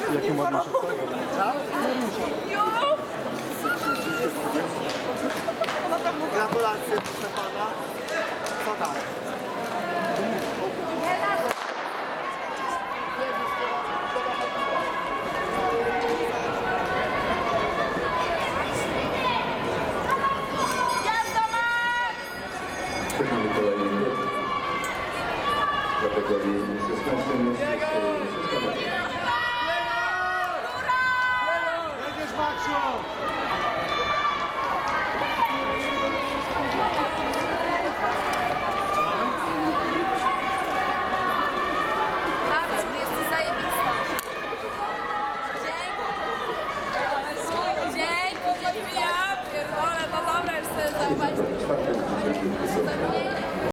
Jakie ładne szybko. Gratulacje, proszę pana. Co tam? Przechodzimy kolejny bieg. W kategorii 16 mężczyzn. Jedziesz, Maksiu!